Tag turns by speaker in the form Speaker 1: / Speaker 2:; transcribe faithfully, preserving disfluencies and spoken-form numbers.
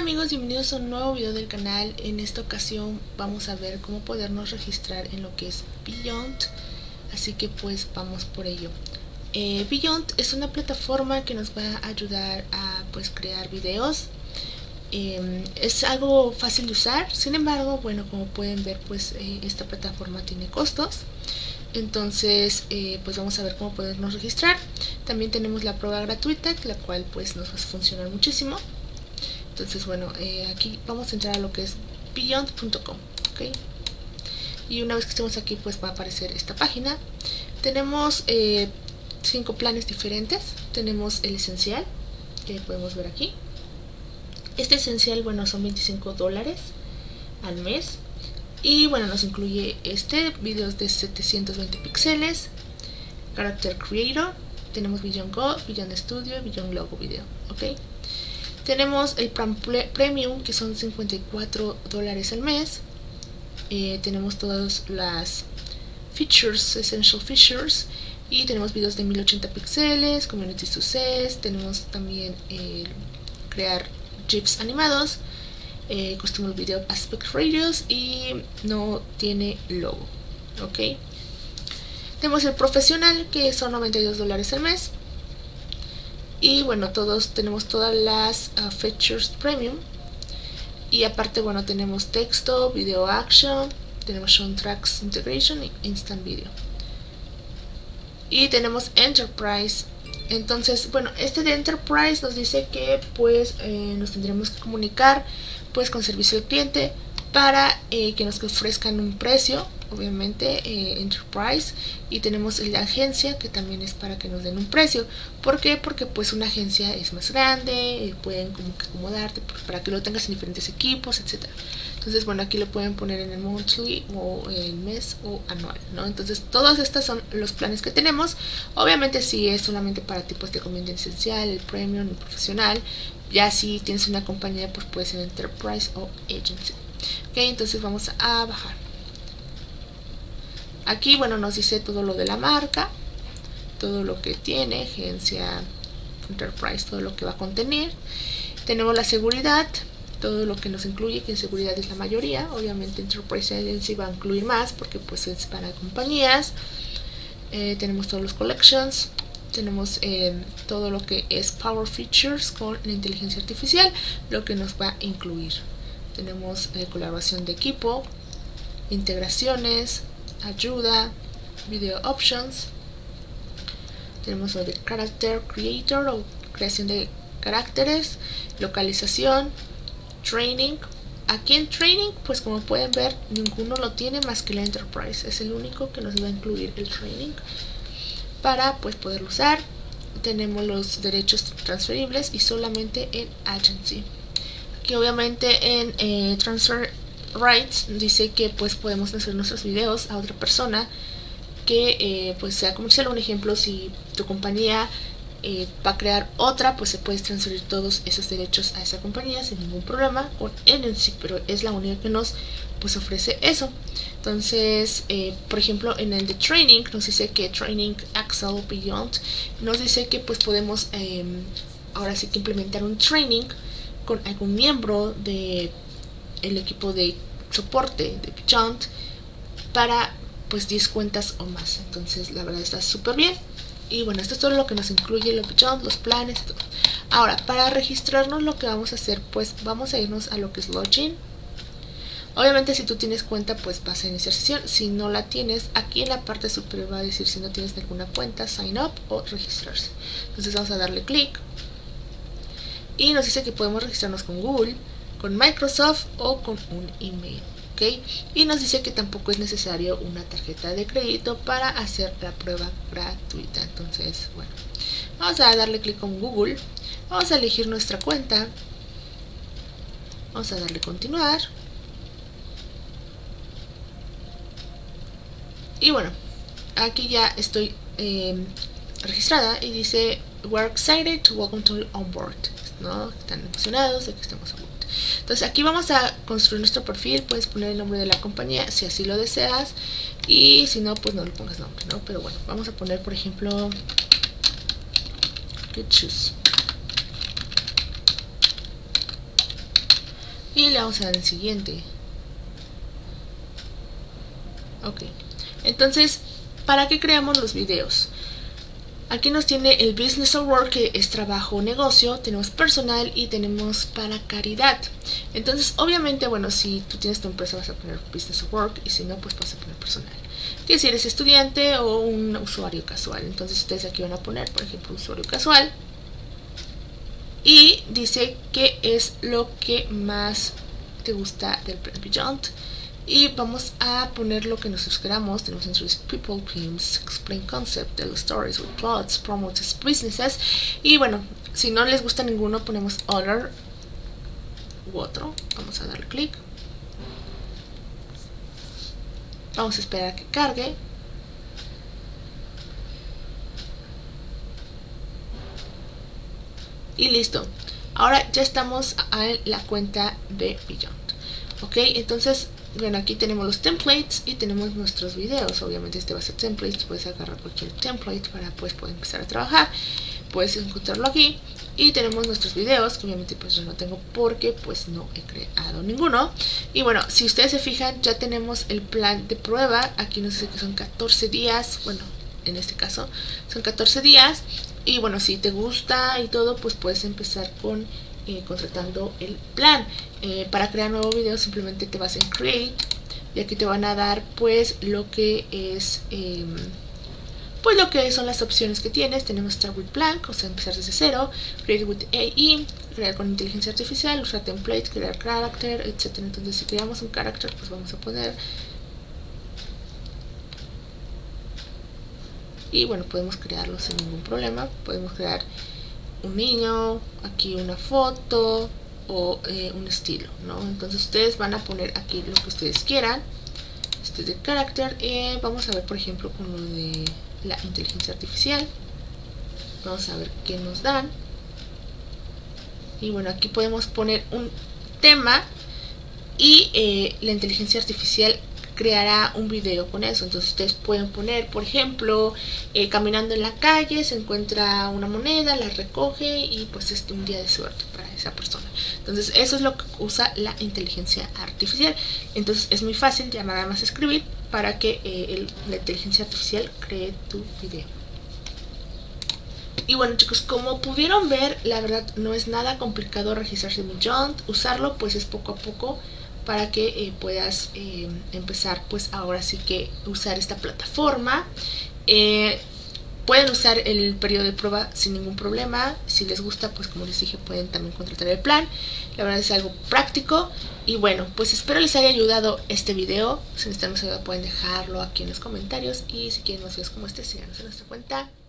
Speaker 1: Hola amigos, bienvenidos a un nuevo video del canal. En esta ocasión vamos a ver cómo podernos registrar en lo que es Beyond, así que pues vamos por ello. eh, Beyond es una plataforma que nos va a ayudar a pues crear videos. eh, es algo fácil de usar, sin embargo, bueno, como pueden ver, pues eh, esta plataforma tiene costos. Entonces eh, pues vamos a ver cómo podernos registrar. También tenemos la prueba gratuita, la cual pues nos va a funcionar muchísimo. Entonces bueno, eh, aquí vamos a entrar a lo que es beyond punto com, ¿okay? Y una vez que estemos aquí pues va a aparecer esta página. Tenemos eh, cinco planes diferentes. Tenemos el esencial, que podemos ver aquí. Este esencial, bueno, son veinticinco dólares al mes. Y bueno, nos incluye este, videos de setecientos veinte píxeles, Character Creator, tenemos Beyond Go, Beyond Studio, Beyond Logo Video, ¿ok? Tenemos el plan Premium, que son cincuenta y cuatro dólares al mes. Eh, tenemos todas las features, essential features, y tenemos videos de mil ochenta píxeles, Community Success, tenemos también eh, crear GIFs animados, eh, Custom Video Aspect Radius, y no tiene logo, ok. Tenemos el profesional, que son noventa y dos dólares al mes. Y bueno, todos tenemos todas las uh, features premium. Y aparte, bueno, tenemos texto, video action, tenemos Sound Tracks Integration y Instant Video. Y tenemos Enterprise. Entonces, bueno, este de Enterprise nos dice que pues eh, nos tendremos que comunicar pues con servicio al cliente para eh, que nos ofrezcan un precio, obviamente eh, Enterprise, y tenemos el de agencia, que también es para que nos den un precio. ¿Por qué? Porque pues una agencia es más grande, eh, pueden como que acomodarte para que lo tengas en diferentes equipos, etcétera. Entonces bueno, aquí lo pueden poner en el monthly o en mes o anual, ¿no? Entonces todos estos son los planes que tenemos. Obviamente si es solamente para tipos de convenio esencial, el premium, el profesional. Ya si tienes una compañía, pues puede ser Enterprise o Agency. Ok, entonces vamos a bajar. Aquí, bueno, nos dice todo lo de la marca, todo lo que tiene, agencia, Enterprise, todo lo que va a contener. Tenemos la seguridad, todo lo que nos incluye, que en seguridad es la mayoría. Obviamente Enterprise Agency va a incluir más porque pues es para compañías. Eh, tenemos todos los collections. Tenemos eh, todo lo que es Power Features con la inteligencia artificial, lo que nos va a incluir. Tenemos eh, colaboración de equipo, integraciones, ayuda, video options. Tenemos lo de Character Creator o creación de caracteres, localización, training. Aquí en training, pues como pueden ver, ninguno lo tiene más que la Enterprise. Es el único que nos va a incluir el training para pues poderlo usar. Tenemos los derechos transferibles y solamente en Agency. Aquí obviamente en eh, Transfer Rights dice que pues podemos hacer nuestros videos a otra persona que eh, pues sea comercial. Un ejemplo, si tu compañía eh, va a crear otra, pues se puede transferir todos esos derechos a esa compañía sin ningún problema, o en sí, pero es la única que nos pues ofrece eso. Entonces eh, por ejemplo en el de training nos dice que training Excel Beyond nos dice que pues podemos eh, ahora sí que implementar un training con algún miembro de el equipo de soporte de Beyond para pues diez cuentas o más. Entonces la verdad está súper bien. Y bueno, esto es todo lo que nos incluye lo Beyond, los planes y todo. Ahora, para registrarnos, lo que vamos a hacer, pues vamos a irnos a lo que es login. Obviamente si tú tienes cuenta, pues vas a iniciar sesión. Si no la tienes, aquí en la parte superior va a decir si no tienes ninguna cuenta, sign up o registrarse. Entonces vamos a darle clic y nos dice que podemos registrarnos con Google, con Microsoft o con un email, ¿ok? Y nos dice que tampoco es necesario una tarjeta de crédito para hacer la prueba gratuita. Entonces bueno, vamos a darle clic con Google, vamos a elegir nuestra cuenta, vamos a darle continuar. Y bueno, aquí ya estoy eh, registrada y dice we're excited to welcome to on board, ¿no? Están emocionados de que estemos on board. Entonces aquí vamos a construir nuestro perfil. Puedes poner el nombre de la compañía si así lo deseas, y si no, pues no le pongas nombre, ¿no? Pero bueno, vamos a poner por ejemplo Good Shoes. y le vamos a dar en siguiente. Ok, entonces, ¿para qué creamos los videos? Aquí nos tiene el Business or Work, que es trabajo o negocio, tenemos personal y tenemos para caridad. Entonces, obviamente, bueno, si tú tienes tu empresa vas a poner Business or Work, y si no, pues vas a poner personal. Que si eres estudiante o un usuario casual. Entonces ustedes aquí van a poner, por ejemplo, usuario casual. Y dice qué es lo que más te gusta del plan Beyond. Y vamos a poner lo que nosotros queramos. Tenemos Interest People, Themes, Explain Concept, Tell Stories with Plots, Promotes Businesses. Y bueno, si no les gusta ninguno, ponemos Other u otro. Vamos a darle clic. Vamos a esperar a que cargue. Y listo. Ahora ya estamos en la cuenta de Beyond. Ok, entonces, bueno, aquí tenemos los templates y tenemos nuestros videos. Obviamente este va a ser templates, puedes agarrar cualquier template para pues poder empezar a trabajar. Puedes encontrarlo aquí. Y tenemos nuestros videos, que obviamente pues yo no tengo porque pues no he creado ninguno. Y bueno, si ustedes se fijan, ya tenemos el plan de prueba. Aquí nos dice que son catorce días. Bueno, en este caso son catorce días. Y bueno, si te gusta y todo, pues puedes empezar con eh, contratando el plan. Eh, para crear nuevo video simplemente te vas en Create. Y aquí te van a dar pues lo que es... Eh, pues lo que son las opciones que tienes. Tenemos Start with Blank, o sea, empezar desde cero, Create with A I, crear con inteligencia artificial, usar templates, crear character, etcétera. Entonces si creamos un character, pues vamos a poner, y bueno, podemos crearlo sin ningún problema. Podemos crear un niño, aquí una foto o eh, un estilo, ¿no? Entonces ustedes van a poner aquí lo que ustedes quieran. Este es de character. Eh, vamos a ver, por ejemplo, con lo de la inteligencia artificial. Vamos a ver qué nos dan. Y bueno, aquí podemos poner un tema y eh, la inteligencia artificial creará un video con eso. Entonces ustedes pueden poner, por ejemplo, eh, caminando en la calle, se encuentra una moneda, la recoge y pues es un día de suerte para esa persona. Entonces eso es lo que usa la inteligencia artificial. Entonces es muy fácil, ya nada más escribir para que eh, el, la inteligencia artificial cree tu video. Y bueno, chicos, como pudieron ver, la verdad no es nada complicado registrarse en Beyond. Usarlo pues es poco a poco para que eh, puedas eh, empezar pues ahora sí que usar esta plataforma. Eh, pueden usar el periodo de prueba sin ningún problema. Si les gusta, pues como les dije, pueden también contratar el plan. La verdad es algo práctico. Y bueno, pues espero les haya ayudado este video. Si necesitan más ayuda pueden dejarlo aquí en los comentarios. Y si quieren más videos como este, síganos en nuestra cuenta.